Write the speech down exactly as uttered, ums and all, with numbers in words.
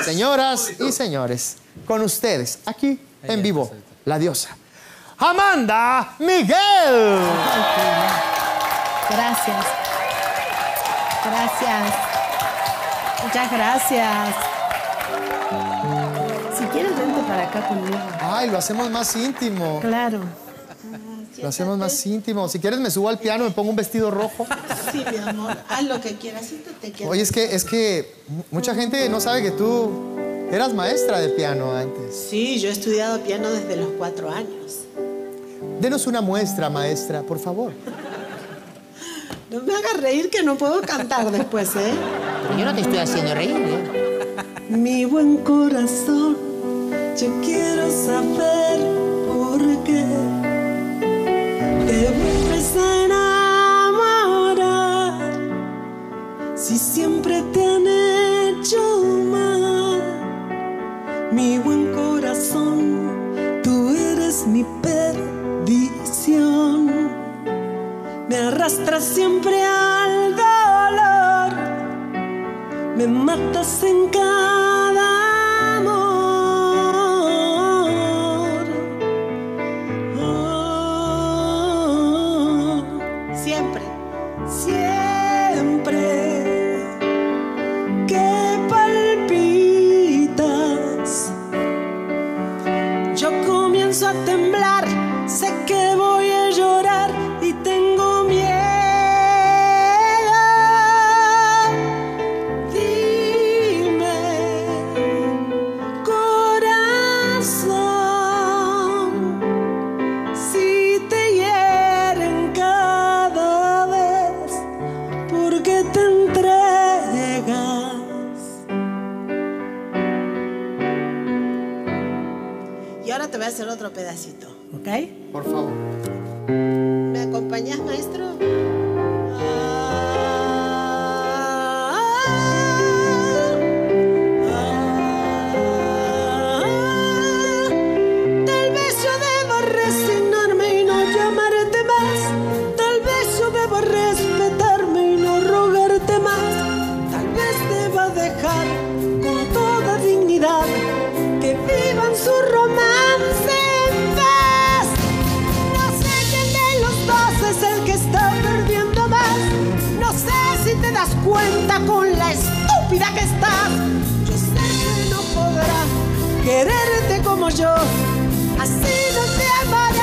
Señoras y señores, con ustedes, aquí en vivo, la diosa Amanda Miguel. Gracias. Gracias. Muchas gracias. Si quieres, vente para acá conmigo. Ay, lo hacemos más íntimo. Claro. Lo hacemos más íntimo. Si quieres, me subo al piano, me pongo un vestido rojo. Sí, mi amor. Haz lo que quieras. Siéntate, quieras. Oye, es que, es que mucha gente no sabe que tú eras maestra de piano antes. Sí, yo he estudiado piano desde los cuatro años. Denos una muestra, maestra, por favor. No me hagas reír que no puedo cantar después, ¿eh? Pero yo no te estoy haciendo reír, ¿eh? Mi buen corazón, yo quiero saber por qué te vuelves a enamorar si siempre te han hecho mal. Mi buen corazón, tú eres mi perdición. Me arrastras siempre al dolor, me matas en cada amor. Oh, siempre, siempre que palpitas, yo comienzo a temblar, sé que voy a llorar y tengo miedo. Dime, corazón, si te hieren cada vez, ¿por qué te entregas? Y ahora te voy a hacer otro pedacito, ¿ok? Por favor. ¿Me acompañas, maestro? Ah, ah, ah. Tal vez yo deba resignarme y no llamarte más. Tal vez yo deba respetarme y no rogarte más. Tal vez deba dejar con toda dignidad que vivan su romance en paz. No sé quién de los dos es el que está perdiendo más. No sé si te das cuenta con la estúpida que estás. Yo sé que no podrás quererte como yo. Así no te amaré.